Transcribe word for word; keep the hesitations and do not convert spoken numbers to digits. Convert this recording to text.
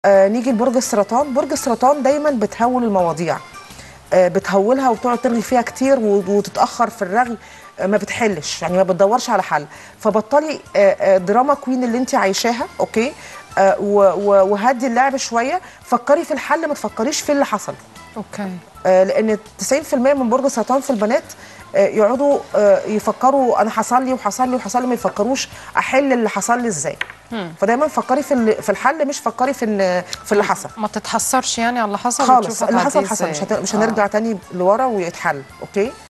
آه نيجي لبرج السرطان. برج السرطان دايما بتهول المواضيع، آه بتهولها وبتقعد ترغي فيها كتير وتتاخر في الرغي، آه ما بتحلش، يعني ما بتدورش على حل. فبطلي آه آه دراما كوين اللي انت عايشاها، اوكي؟ آه وهدي اللعب شويه، فكري في الحل ما تفكريش في اللي حصل. اوكي. آه لان تسعين في المية من برج السرطان في البنات آه يقعدوا آه يفكروا انا حصل لي وحصل لي وحصل لي، ما يفكروش احل اللي حصل لي ازاي. فدايما فكري في في الحل، مش فكري في في اللي حصل. ما تتحسرش يعني على اللي حصل خالص، اللي حصل حصل، ازاي. مش, مش هنرجع آه. تاني لورا ويتحل. اوكي.